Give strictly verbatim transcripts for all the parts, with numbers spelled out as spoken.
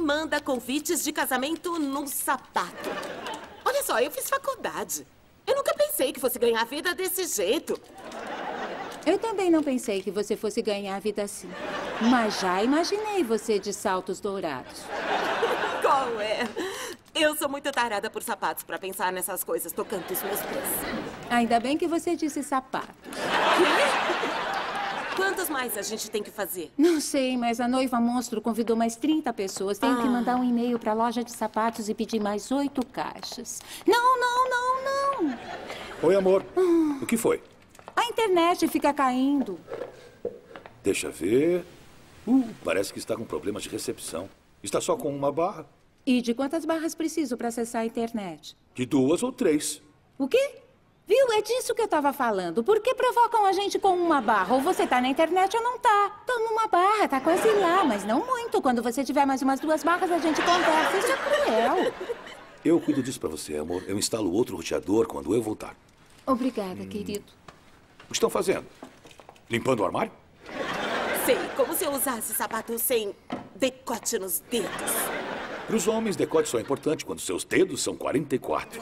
manda convites de casamento num sapato? Olha só, eu fiz faculdade. Eu nunca pensei que fosse ganhar vida desse jeito. Eu também não pensei que você fosse ganhar a vida assim. Mas já imaginei você de saltos dourados. Qual é? Eu sou muito tarada por sapatos pra pensar nessas coisas tocando os meus pés. Ainda bem que você disse sapatos. Quê? Quantos mais a gente tem que fazer? Não sei, mas a noiva monstro convidou mais trinta pessoas. Tenho ah. que mandar um e-mail pra loja de sapatos e pedir mais oito caixas. Não, não, não, não. Oi, amor. Ah. O que foi? A internet fica caindo. Deixa ver. Uh, parece que está com problemas de recepção. Está só com uma barra. E de quantas barras preciso para acessar a internet? De duas ou três. O quê? Viu? É disso que eu estava falando. Por que provocam a gente com uma barra? Ou você tá na internet ou não tá. Toma uma barra, tá quase lá, mas não muito. Quando você tiver mais umas duas barras, a gente conversa. Isso é cruel. Eu cuido disso para você, amor. Eu instalo outro roteador quando eu voltar. Obrigada, hum. querido. O que estão fazendo? Limpando o armário? Sei, como se eu usasse sapato sem decote nos dedos. Para os homens, decote só é importante quando seus dedos são quarenta e quatro.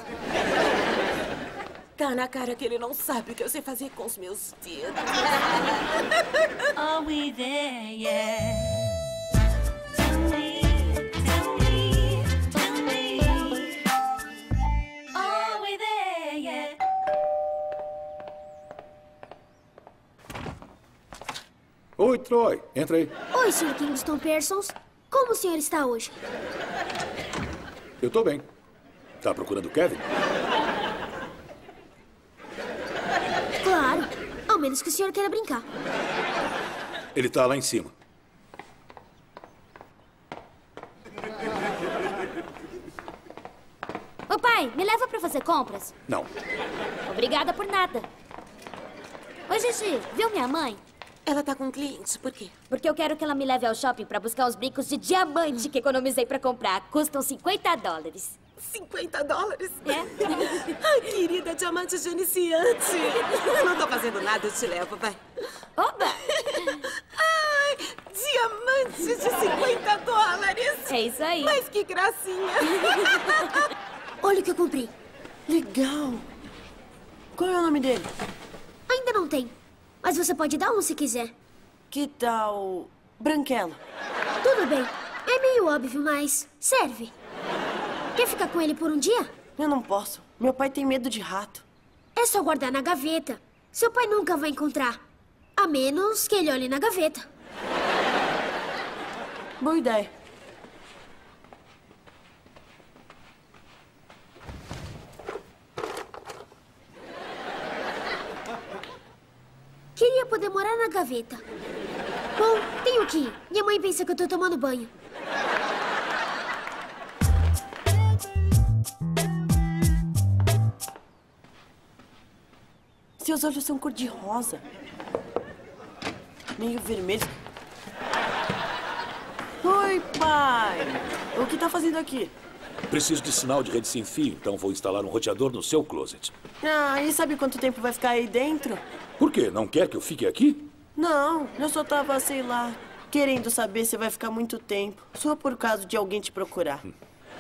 Tá na cara que ele não sabe o que eu sei fazer com os meus dedos. Are we there yet? Oi, Troy. Entra aí. Oi, senhor Kingston Parsons. Como o senhor está hoje? Eu tô bem. Tá procurando o Kevin? Claro. Ao menos que o senhor queira brincar. Ele tá lá em cima. Ô, pai, me leva pra fazer compras? Não. Obrigada por nada. Oi, Gigi. Viu minha mãe? Ela tá com um cliente, por quê? Porque eu quero que ela me leve ao shopping pra buscar os brincos de diamante que economizei pra comprar. Custam cinquenta dólares. cinquenta dólares? É? Ai, querida, diamante de iniciante. Não tô fazendo nada, eu te levo, vai. Oba! Ai, diamante de cinquenta dólares. É isso aí. Mas que gracinha. Olha o que eu comprei. Legal. Qual é o nome dele? Ainda não tem. Mas você pode dar um se quiser. Que tal Branquelo? Tudo bem. É meio óbvio, mas serve. Quer ficar com ele por um dia? Eu não posso. Meu pai tem medo de rato. É só guardar na gaveta. Seu pai nunca vai encontrar. A menos que ele olhe na gaveta. Boa ideia. Queria poder morar na gaveta. Bom, tenho que ir. Minha mãe pensa que eu tô tomando banho. Seus olhos são cor-de-rosa. Meio vermelhos. Oi, pai. O que tá fazendo aqui? Preciso de sinal de rede sem fio, então vou instalar um roteador no seu closet. Ah, e sabe quanto tempo vai ficar aí dentro? Por quê? Não quer que eu fique aqui? Não, eu só tava, sei lá, querendo saber se vai ficar muito tempo. Só por causa de alguém te procurar. Hum.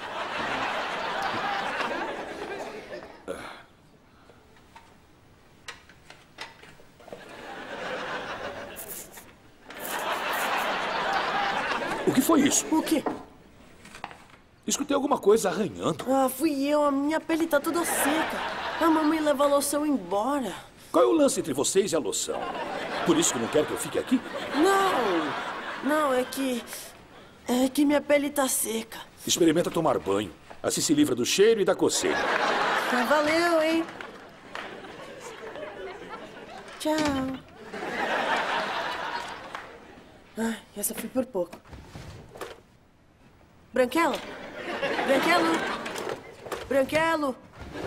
O que foi isso? O quê? Escutei alguma coisa arranhando. Ah, fui eu. A minha pele tá toda seca. A mamãe leva a loção embora. Qual é o lance entre vocês e a loção? Por isso que não quer que eu fique aqui? Não. Não, é que... É que minha pele tá seca. Experimenta tomar banho. Assim se livra do cheiro e da coceira. Ah, valeu, hein? Tchau. Ai, essa foi por pouco. Branquelo? Branquelo? Branquelo?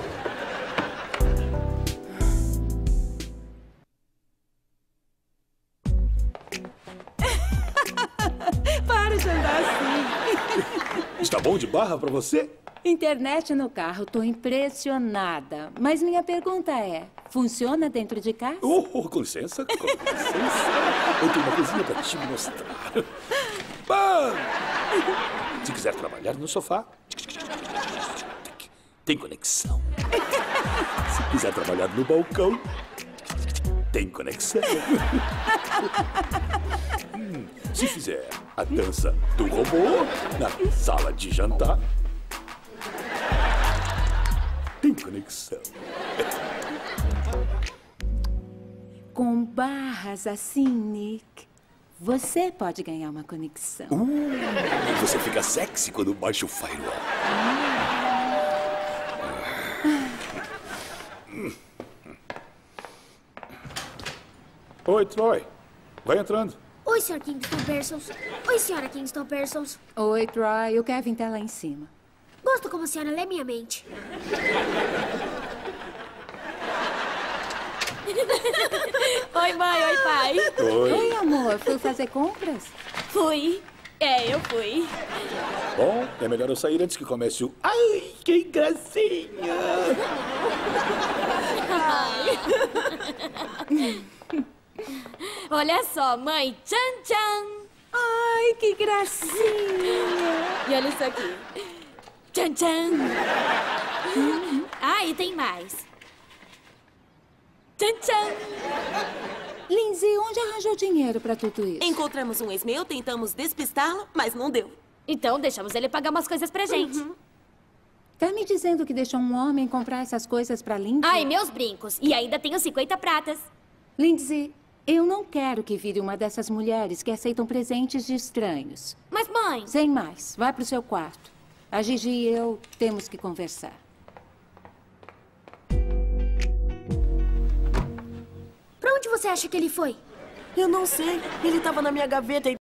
Para de andar assim. Está bom de barra pra você? Internet no carro, tô impressionada. Mas minha pergunta é, funciona dentro de casa? Oh, com licença, com licença. Eu tenho uma coisinha pra te mostrar. Bam! Se quiser trabalhar no sofá, tem conexão. Se quiser trabalhar no balcão, tem conexão. Hum, se fizer a dança do robô na sala de jantar, tem conexão. Com barras assim, Nick, você pode ganhar uma conexão. Uh, você fica sexy quando baixa o firewall. Oi, Troy. Vai entrando. Oi, senhor Kingston Parsons. Oi, senhora Kingston Parsons. Oi, Troy. O Kevin tá lá em cima. Gosto como a senhora lê minha mente. Oi, mãe, oi, pai. Oi. Oi, amor. Foi fazer compras? Fui. É, eu fui. Bom, é melhor eu sair antes que comece o... Ai, que gracinha! Olha só, mãe. Tchan, tchan. Ai, que gracinha. E olha isso aqui. Tchan, tchan. Ah, e tem mais. Tchan, tchan. Lindsay, onde arranjou dinheiro pra tudo isso? Encontramos um ex-meu, tentamos despistá-lo, mas não deu. Então, deixamos ele pagar umas coisas pra gente. Uhum. Tá me dizendo que deixou um homem comprar essas coisas pra Lindsay? Ah, e meus brincos. E ainda tenho cinquenta pratas. Lindsay, eu não quero que vire uma dessas mulheres que aceitam presentes de estranhos. Mas, mãe... Sem mais, vai pro seu quarto. A Gigi e eu temos que conversar. Pra onde você acha que ele foi? Eu não sei. Ele tava na minha gaveta e